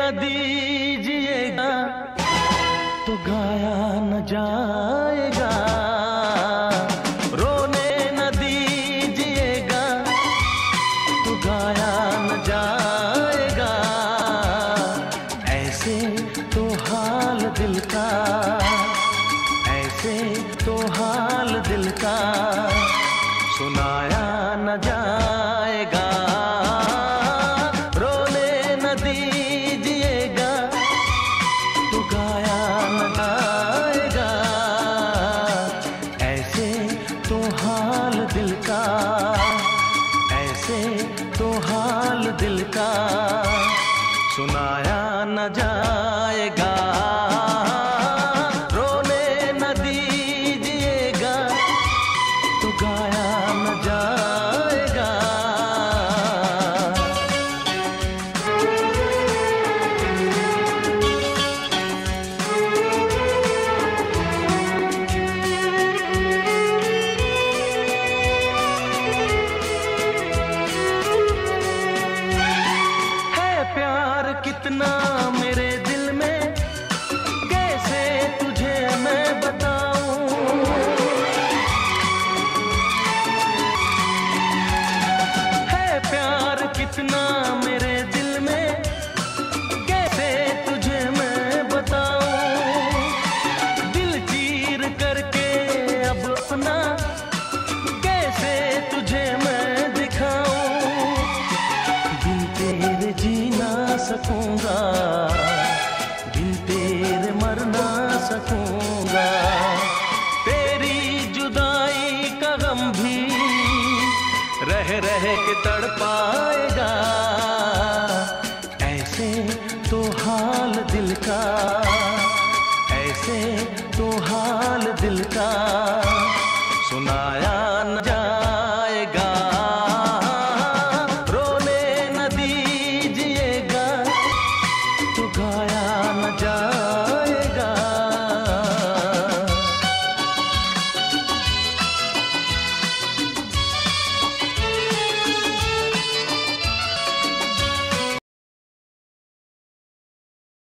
न दीजिएगा तो गाया न जाएगा, रोने न दीजिएगा तो गाया न जाएगा। ऐसे तो हाल दिल का, ऐसे तो हाल दिल का सुनाया न जाएगा। रोने न दीजिएगा तो गाया न जाएगा। ऐसे तो हाल दिल का, ऐसे तो हाल दिल का सुनाया न जाएगा। रोने न दीजिएगा तो गाया न जाएगा। है प्यार कितना मेरे दिल में, कैसे तुझे मैं बताऊं। है प्यार कितना मेरे दिल में, कैसे तुझे मैं बताऊं। दिल चीर करके अब अपना कैसे तुझे मैं दिखाऊं। बिन तेरे जी ना सकूंगा, बिन तेरे मर ना सकूंगा। तेरी जुदाई का गम भी रह रह के तड़पाएगा। ऐसे तो हाल दिल का, ऐसे तो हाल दिल का